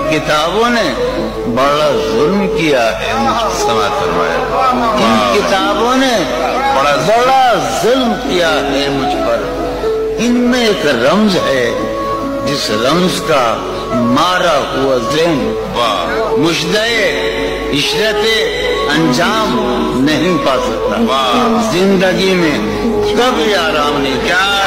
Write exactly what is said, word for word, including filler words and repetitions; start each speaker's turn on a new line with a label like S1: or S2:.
S1: किताबों ने बड़ा जुल्म किया है मुझ समाज फरमाया। इन किताबों ने बड़ा बड़ा जुल्म किया है मुझ पर। इनमें एक रमज है जिस रमज का मारा हुआ ज़हन मुश्दए इशरते अंजाम नहीं पा सकता। जिंदगी में कभी आराम नहीं। क्या